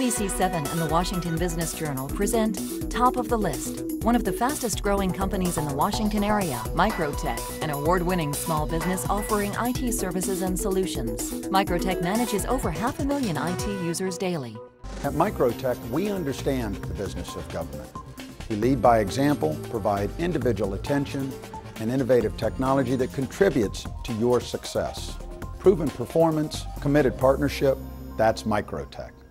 TV-7 and the Washington Business Journal present Top of the List. One of the fastest growing companies in the Washington area, MicroTech, an award-winning small business offering IT services and solutions. MicroTech manages over 500,000 IT users daily. At MicroTech, we understand the business of government. We lead by example, provide individual attention, and innovative technology that contributes to your success. Proven performance, committed partnership, that's MicroTech.